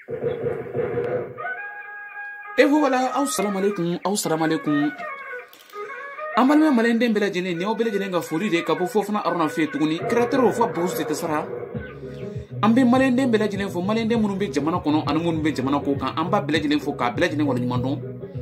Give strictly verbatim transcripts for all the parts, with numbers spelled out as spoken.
Et voilà, assalamu alaikum, assalamu alaikum. Amalme malende bela jene ne obele jene nga fori de kabo fofana arona fe tuguni créateur fo boss de tsara. Ambe malende bela jene fo malende munu be jamana kono anu munu be jamana ko kan amba bela jene fo ka bela jene wala nyumandon.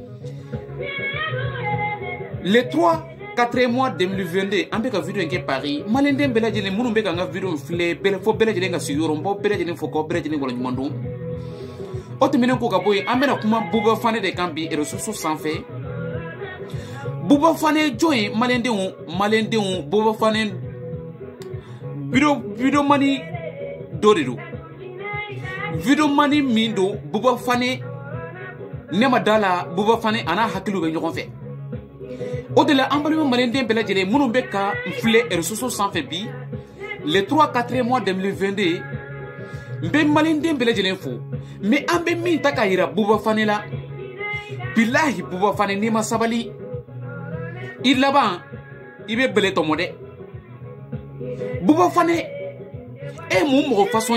Le trois quatre mois deux mille vingt-deux ambe ka video nke Paris malende bela jene munu be ka nga video fle bela fo bela jene nga siguro mbo bela jene fo ko bela jene wala nyumandon. Otemene ko ka boy ambe na kuma buba fane de kambi et ressources sans fait. Bouba Fane join Malendeon, Malendeon, Bouba Fane Video Video Money Dorido Video Money Mindo, Bouba Fane Nemadala, Bouba Fane, Anna Hakilu et Yoronfe. Au-delà, Ambalou Malendien Belagere, Mounobeka, Flé et ressources sans fait bi, les trois quatre mois deux mille vingt-deux, Ben Malendien Belagere fou, mais Ambe Mintakaira, Bouba Fane la, Bilahi Bouba Fane Nima Sabali. Il là-bas, il veut belé ton modèle. Bouba Fane est mon façon.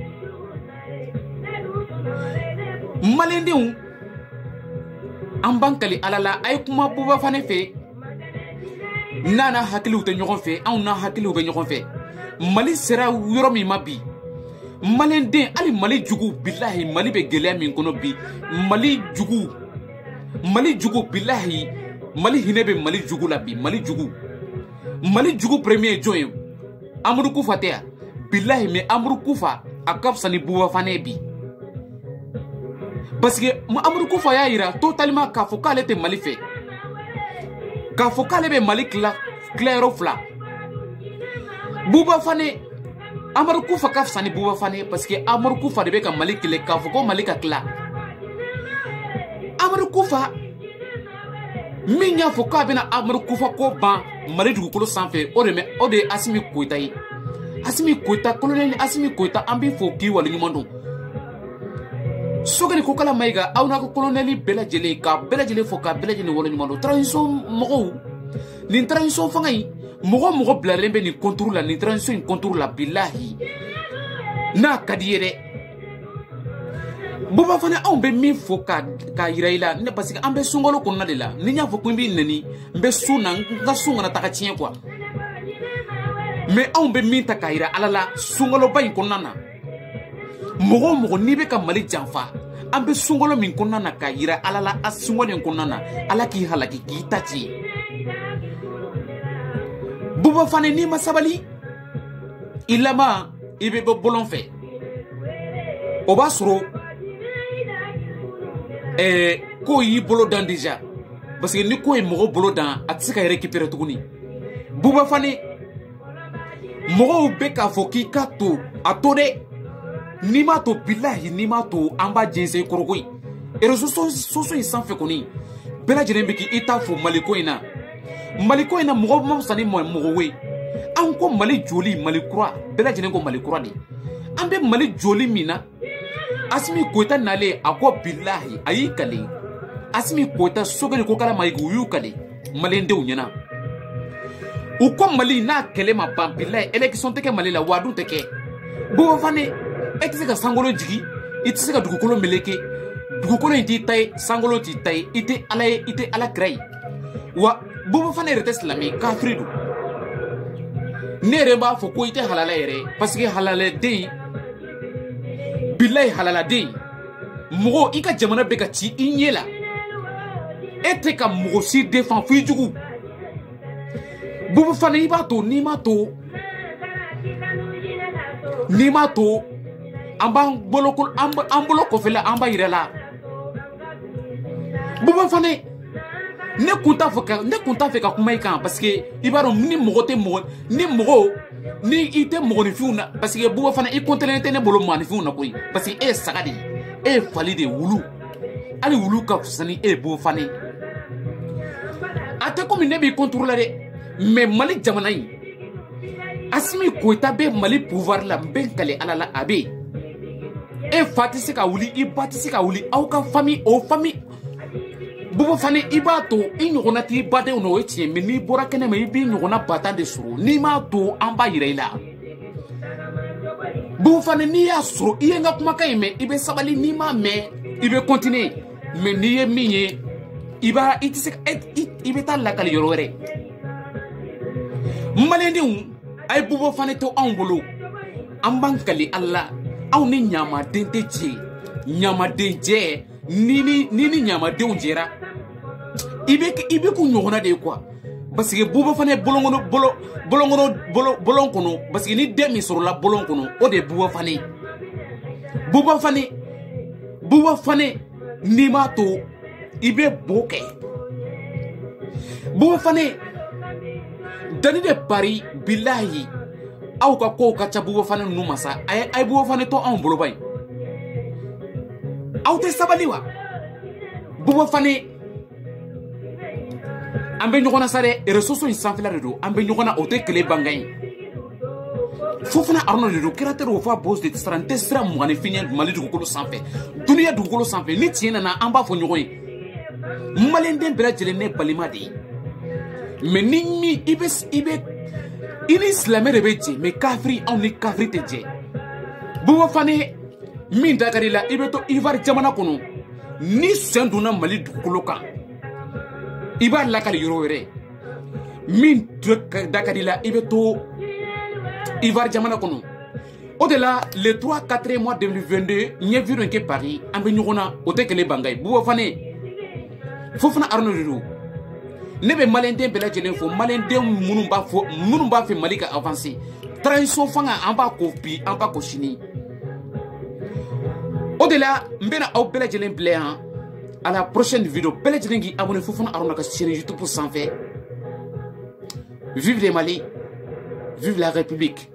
Malende ou en bankali alala ay kuma Bouba Fane fait. Nana hakilu te nyoron fait, on a hakilu be nyoron fait. Mali sera yoromi mabi. Malende ali Mali jugu billahi Mali be gelé min kono bi. Mali jugu Mali jugu billahi Mali hinebe Mali jugu la bi Mali jugu Mali jugu premier joye Amadou Koufa tea billahi me Amadou Koufa akap sani Bouba Fane bi parce que Amadou Koufa ya ira totalement ka fo kale te Mali fait ka fo kale be Mali kla clairo fla Bouba Fane Amadou Koufa kaf sani Bouba Fane parce que Amadou Koufa de be ka Mali kle ka fo ko Mali ka kla Amadou Koufa Minya foka bena Amadou Koufa ko ban Mali dugukolo sanfɛ o de mɛ o de ye Asimi Koyita ye Asimi Koyita colonel Asimi Koyita an b'i fo k'i wale ɲuman dɔn Sogɛli ko kala mayiga aw n'a ka colonel bɛɛ lajɛlen ka bɛɛ lajɛlen fo ka bɛɛ lajɛlen wale ɲuman dɔn transition mɔgɔw nin transition fanga in mɔgɔ mɔgɔ bilalen bɛ nin contour la nin transition in contour la bilahi n'a ka di ye dɛ Bouba Fane anw bɛ min fo ka ka yira i la ne parce que an bɛ sunkalo kɔnɔna de la ni n y'a fɔ ko n b'i nɛni n bɛ sun na n ka sun kana taga tiɲɛ quoi mais anw bɛ min ta ka yira Ala la sunkaloba in kɔnɔna na mɔgɔ o mɔgɔ n'i bɛ ka Mali janfa an bɛ sunkalo min kɔnɔna na ka yira Ala la a sunkalo in kɔnɔna na Ala k'i halaki k'i ta ci Bouba Fane n'i ma sabali i laban i bɛ bɔ bɔlɔn fɛ o b'a sɔrɔ Eh, ko y'i bolo dan déjà parce que ni ko ye mɔgɔ bolo dan a tɛ se ka récupérer tuguni Bouba Fane mɔgɔw bɛ k'a fɔ k'i ka to a to dɛ n'i m'a to bilahi n'i m'a to an b'a jɛnsɛn kɔrɔko in réseaux sociaux in sanfɛ kɔni bɛɛ lajɛlen bɛ k'i ta fɔ Mali ko in na Mali ko in na mɔgɔ ma fisa ni mɔgɔ ye an ko Mali joli Mali kura bɛɛ lajɛlen ko Mali kura de an bɛ Mali joli min na Asimi Koyita nale a ko billahi a y'i kale Asimi Koyita sogɛli ko kala mayiga u y'u kale Malendenw ɲɛna u ko Mali n'a kɛlɛ ma ban billahi élection tɛ kɛ Mali la wa dun tɛ kɛ Bouba Fane e tɛ se ka sankolo jigi i tɛ se ka dugukolo meleke dugukolo in t'i ta ye sankolo t'i ta ye i tɛ Ala ye i tɛ Ala kira ye wa Bouba Fane yɛrɛ tɛ silamɛ ye kafiri don ne yɛrɛ b'a fɔ ko i tɛ halala yɛrɛ parce que halaladen billahi halaladen mɔgɔ i ka jamana bɛ ka ci i ɲɛ la e tɛ ka mɔgɔ si défend f'i jugu Bouba Fane i b'a to n'i m'a to n'i m'a to an b'an bolo an bolo kɔfɛla an b'a yɛrɛ la Bouba Fane ne kun t'a fɛ ka ne kun t'a fɛ ka kuma i kan parce que i b'a dɔn ni mɔgɔ tɛ mɔgɔ ni mɔgɔ ni i tɛ mɔgɔninfinw na parce que Bouba Fane i kɔntɛlen tɛ ne bolo mɔgɔninfinw na koyi parce que e ye saga de ye e ye fali de ye wulu hali wulu ka fisa ni e ye Bouba Fane a tɛ komi ne b'i contour la dɛ mais Mali jamana in Asimi Koyita bɛ Mali pouvoir la n bɛ n kale Ala la a bɛ yen e fa tɛ se ka wuli i ba tɛ se ka wuli aw ka famille o famille Bouba Fane i b'a to i ɲɔgɔnna t'i badenw na o ye tiɲɛ mais n'i bɔra kɛnɛ ma i b'i ɲɔgɔnna batan de sɔrɔ n'i m'a to an b'a yira i la Bubu Fane n'i y'a sɔrɔ i ye n ka kumakan in mɛn i bɛ sabali n'i m'a mɛn i bɛ continuer mais n'i ye min ye i b'a i tɛ se ka i bɛ taa lakali yɔrɔ wɛrɛ. Maliyɛndenw a ye Bubu Fane to anw bolo an b'an kali Ala anw ni ɲamaden tɛ jɛ ɲamaden jɛ ni ni ni ni ɲamadenw jɛra i bɛ i bɛ k'u ɲɔgɔnna de ye quoi parce que Bubu Fane bolon kɔnɔ bolo bolon kɔnɔ bolo bolon kɔnɔ parce que ni den min sɔrɔla bolon kɔnɔ o de ye Bubu Fane Bubu Fane Bubu Fane n'i m'a to i bɛ bo kɛ Bubu Fane dani de pari bilahi aw ka kow ka ca Bubu Fane ninnu ma sa a ye a ye Bubu Fane to anw bolo ba ye aw tɛ sabali wa Bubu Fane an bɛ ɲɔgɔn na sa dɛ réseaux sociaux in sanfɛla de don an bɛ ɲɔgɔn na o tɛ kɛlɛ bangan ye Fofana Aruna de don créateur o fa boss de tɛ sira n tɛ sira mɔgɔninfin ye Mali dugukolo sanfɛ duniya dugukolo sanfɛ ni tiɲɛ nana an b'a fɔ ɲɔgɔn ye maliyɛnden bɛɛ lajɛlen ne balima de ye mais ni min i bɛ i bɛ i ni silamɛ de bɛ jɛ mais kafiri anw ni kafiri tɛ jɛ Bubu Fane min da ka di la i bɛ to Ivoire jamana kɔnɔ ni sɛn donna Mali dugukolo kan i b'a lakali yɔrɔ wɛrɛ min da ka di la i bɛ to Ivoire jamana kɔnɔ o de la le trois quatre mois deux mille vingt-deux n ye vidéo in kɛ Paris an bɛ ɲɔgɔn na o tɛ kɛlɛ bangan ye Bubu Fane Fofana Aruna de don ne bɛ maliyɛnden bɛɛ lajɛlen fo maliyɛnden minnu b'a fɔ minnu b'a fɛ Mali ka avancer transition fanga an b'a ko bi an b'a ko sini o de la n bɛna aw bɛɛ lajɛlen bila yan à la prochaine vidéo bɛɛ lajɛlen k'i abonné Fofana Aruna ka chaîne YouTube sanfɛ vive le Mali vive la République.